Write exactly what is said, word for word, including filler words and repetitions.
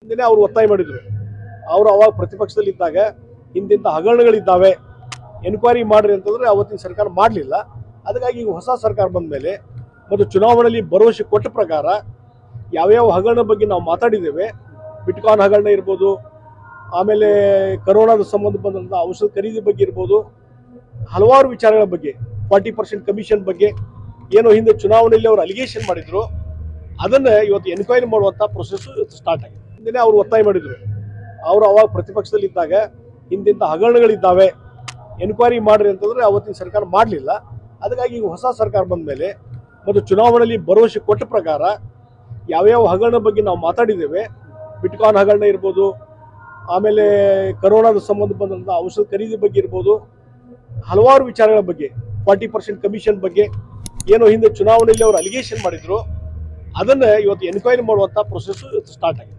ಹಿಂದಿನ ಅವರು ಒತ್ತಾಯ ಮಾಡಿದ್ರು. ಅವರು ಅವಾಗ ಪ್ರತಿಪಕ್ಷದಲ್ಲಿದ್ದಾಗ ಇಂತಿಂಥ ಹಗರಣಗಳಿದ್ದಾವೆ, ಎನ್ಕ್ವೈರಿ ಮಾಡ್ರಿ ಅಂತಂದ್ರೆ ಅವತ್ತಿನ ಸರ್ಕಾರ ಮಾಡಲಿಲ್ಲ. ಅದಕ್ಕಾಗಿ ಈಗ ಹೊಸ ಸರ್ಕಾರ ಬಂದ ಮೇಲೆ ಮತ್ತು ಚುನಾವಣೆಯಲ್ಲಿ ಭರವಸೆ ಕೊಟ್ಟ ಪ್ರಕಾರ ಯಾವ್ಯಾವ ಹಗರಣ ಬಗ್ಗೆ ನಾವು ಮಾತಾಡಿದ್ದೇವೆ, ಬಿಟ್ಕಾನ್ ಹಗರಣ ಇರ್ಬೋದು, ಆಮೇಲೆ ಕರೋನಾದ ಸಂಬಂಧ ಬಂದಂಥ ಔಷಧ ಖರೀದಿ ಬಗ್ಗೆ ಇರ್ಬೋದು, ಹಲವಾರು ವಿಚಾರಗಳ ಬಗ್ಗೆ, ಫಾರ್ಟಿ ಪರ್ಸೆಂಟ್ ಕಮಿಷನ್ ಬಗ್ಗೆ ಏನೋ ಹಿಂದೆ ಚುನಾವಣೆಯಲ್ಲಿ ಅವರು ಅಲಿಗೇಷನ್ ಮಾಡಿದ್ರು, ಅದನ್ನು ಇವತ್ತು ಎನ್ಕ್ವೈರಿ ಮಾಡುವಂಥ ಪ್ರೊಸೆಸ್ ಸ್ಟಾರ್ಟ್ ಆಗಿದೆ. ಹಿಂದಿನ ಅವರು ಒತ್ತಾಯ ಮಾಡಿದ್ರು. ಅವರು ಅವಾಗ ಪ್ರತಿಪಕ್ಷದಲ್ಲಿದ್ದಾಗ ಇಂತಿಂಥ ಹಗರಣಗಳಿದ್ದಾವೆ, ಎನ್ಕ್ವೈರಿ ಮಾಡ್ರಿ ಅಂತಂದ್ರೆ ಅವತ್ತಿನ ಸರ್ಕಾರ ಮಾಡಲಿಲ್ಲ. ಅದಕ್ಕಾಗಿ ಈಗ ಹೊಸ ಸರ್ಕಾರ ಬಂದ ಮೇಲೆ ಮತ್ತು ಚುನಾವಣೆಯಲ್ಲಿ ಭರವಸೆ ಕೊಟ್ಟ ಪ್ರಕಾರ ಯಾವ್ಯಾವ ಹಗರಣ ಬಗ್ಗೆ ನಾವು ಮಾತಾಡಿದ್ದೇವೆ, ಬಿಟ್ಕಾನ್ ಹಗರಣ ಇರ್ಬೋದು, ಆಮೇಲೆ ಕರೋನಾದ ಸಂಬಂಧ ಬಂದಂಥ ಔಷಧ ಖರೀದಿ ಬಗ್ಗೆ ಇರ್ಬೋದು, ಹಲವಾರು ವಿಚಾರಗಳ ಬಗ್ಗೆ, ಫಾರ್ಟಿ ಪರ್ಸೆಂಟ್ ಕಮಿಷನ್ ಬಗ್ಗೆ ಏನೋ ಹಿಂದೆ ಚುನಾವಣೆಯಲ್ಲಿ ಅವರು ಅಲಿಗೇಷನ್ ಮಾಡಿದ್ರು, ಅದನ್ನು ಇವತ್ತು ಎನ್ಕ್ವೈರಿ ಮಾಡುವಂಥ ಪ್ರೊಸೆಸ್ ಸ್ಟಾರ್ಟ್ ಆಗಿದೆ.